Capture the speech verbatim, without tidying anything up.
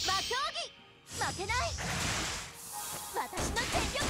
魔競技負けない。私の全力